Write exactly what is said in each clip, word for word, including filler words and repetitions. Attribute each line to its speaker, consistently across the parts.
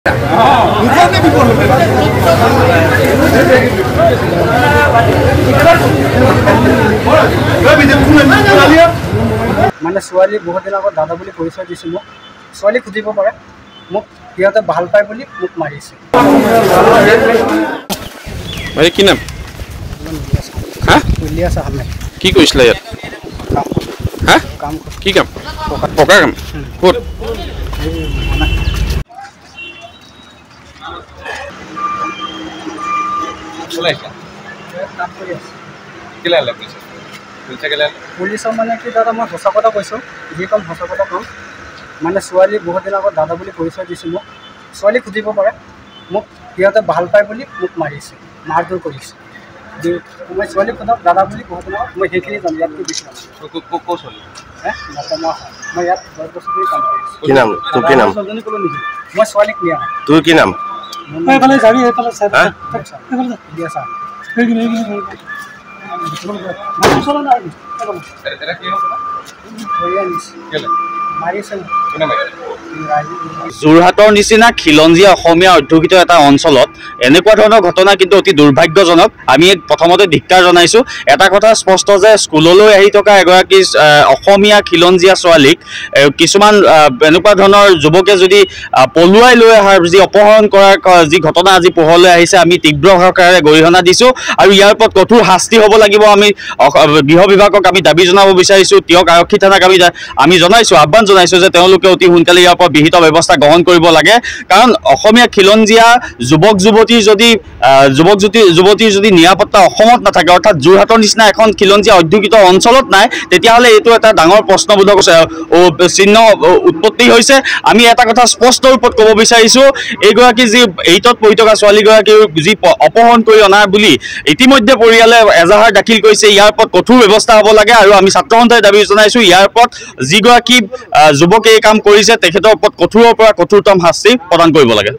Speaker 1: মানে ছোৱালী বহুত দিন আগত দাদা বুলি পৰিচয় দিছিল মোক ছোৱালী খুজিব পাৰে মোক সিহঁতে ভাল পায় বুলি মোক মাৰিছে
Speaker 2: মানে কি নাম হা
Speaker 1: ইলিয়াছ আহমেদ
Speaker 2: কি কৈছিলা ইয়াত হা
Speaker 1: কাম
Speaker 2: কি কাম পকা কাম ক'ত
Speaker 1: পুলিচৰ মানে কি দাদা মই সঁচা কথা কৈছোঁ যি ক'ম সঁচা কথা ক'ম মানে ছোৱালী বহুত দিন আগত দাদা বুলি পৰিচয় দিছিল মোক ছোৱালী খুজিব পাৰে মোক সিহঁতে ভাল পায় বুলি মোক মাৰিছে মাৰধৰ কৰিছে মই ছোৱালী সোধক দাদা বুলি বহুত দিন আগত মই সেইখিনি জানো ইয়াত কি বিচাৰোঁ হে নকমা মই ইয়াত দহ বছৰ ধৰি কাম কৰিছোঁ
Speaker 3: কি নাম তোৰ কি নাম
Speaker 1: সঞ্জনী ক'লো নেকি মই ছোৱালীক নিয়া নাই
Speaker 3: তোৰ কি নাম
Speaker 1: এইফালে যাবি এইফালে চাই ইলিয়াছ
Speaker 4: যোৰহাটৰ নিচিনা খিলঞ্জীয়া অসমীয়া অধ্যুষিত এটা অঞ্চলত এনেকুৱা ধৰণৰ ঘটনা কিন্তু অতি দুৰ্ভাগ্যজনক আমি প্ৰথমতে ধিক্কাৰ জনাইছোঁ এটা কথা স্পষ্ট যে স্কুললৈ আহি থকা এগৰাকী অসমীয়া খিলঞ্জীয়া ছোৱালীক কিছুমান এনেকুৱা ধৰণৰ যুৱকে যদি পলুৱাই লৈ অহাৰ যি অপহৰণ কৰাৰ যি ঘটনা আজি পোহৰলৈ আহিছে আমি তীব্ৰ ভাষাৰে গৰিহণা দিছোঁ আৰু ইয়াৰ ওপৰত কঠোৰ শাস্তি হ'ব লাগিব আমি গৃহ বিভাগক আমি দাবী জনাব বিচাৰিছোঁ তিয়ক আৰক্ষী থানাক আমি আমি জনাইছোঁ আহ্বান জনাইছোঁ যে তেওঁলোকে অতি সোনকালে ইয়াৰ ওপৰত বিহিত ব্যৱস্থা গ্ৰহণ কৰিব লাগে কাৰণ অসমীয়া খিলঞ্জীয়া যুৱক যুৱতীৰ যদি যুৱক যুৱতীৰ যদি নিৰাপত্তা অসমত নাথাকে অৰ্থাৎ যোৰহাটৰ নিচিনা এখন খিলঞ্জীয়া অধ্যুষিত অঞ্চলত নাই তেতিয়াহ'লে এইটো এটা ডাঙৰ প্ৰশ্নবোধক চিহ্ন উৎপত্তি হৈছে আমি এটা কথা স্পষ্ট ৰূপত ক'ব বিচাৰিছোঁ এইগৰাকী যি এইটত পঢ়ি থকা ছোৱালীগৰাকীৰ যি অপহৰণ কৰি অনা বুলি ইতিমধ্যে পৰিয়ালে এজাহাৰ দাখিল কৰিছে ইয়াৰ ওপৰত কঠোৰ ব্যৱস্থা হ'ব লাগে আৰু আমি ছাত্ৰ সন্থাই দাবী জনাইছোঁ ইয়াৰ ওপৰত যিগৰাকী যুৱকে এই কাম কৰিছে তেখেতৰ ওপৰত কঠোৰৰ পৰা কঠোৰতম শাস্তি প্ৰদান কৰিব লাগে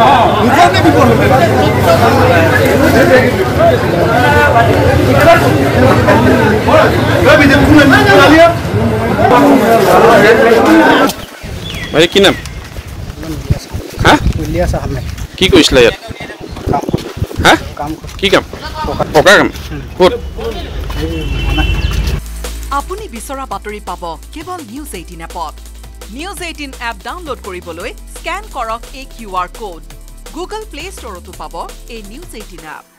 Speaker 2: মানে কি নাম হা
Speaker 1: ইলিয়াছ আহমেদ
Speaker 2: কি কৈছিলা ইয়াত হা
Speaker 1: কাম
Speaker 2: কি কাম পকা কাম ক'ত
Speaker 5: আপুনি বিচৰা বাতৰি পাব কেৱল নিউজ এইটিন এপত নিউজ এইটিন এপ ডাউনলোড কৰিবলৈ স্কেন কৰক এই Q R code Google Play ষ্টৰতো পাব এই নিউজ এইটিন এপ